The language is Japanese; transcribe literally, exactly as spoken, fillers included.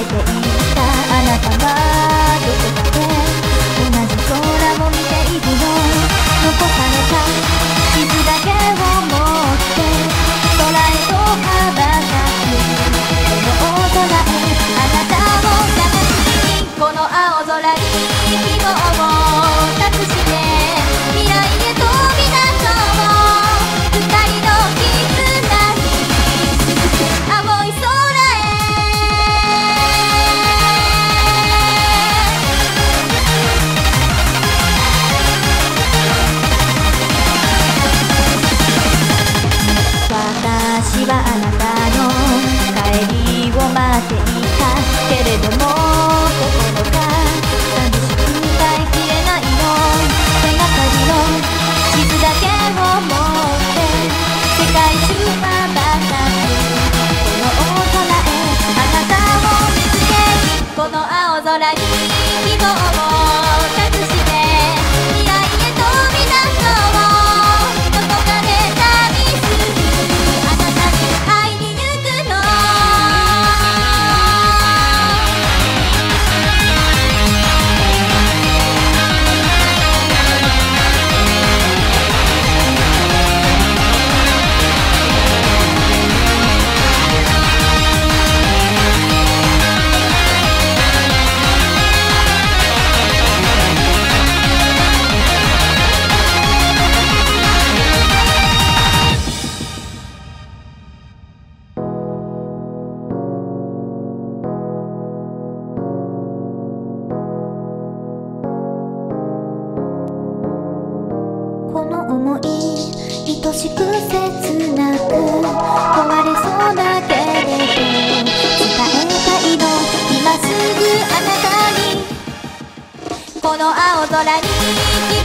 たあなたはどこかで同じ空を見ているの。残された地図だけを持って空へと羽ばたく。この大空へあなたを探しに、この青空に希望を託して未来へ飛び出そう。二人の絆に青い空へ。私はあなたの帰りを待っていたけれども、心が寂しく耐えきれないの。手がかりの地図だけを持って世界中羽ばたく。この大空へあなたを見つけに、この青空に希望を託して未来へ飛び出そう。どこかで旅するあなたに会いに行くの。この想い愛しく切なく壊れそうだけれど伝えたいの今すぐあなたに。この青空に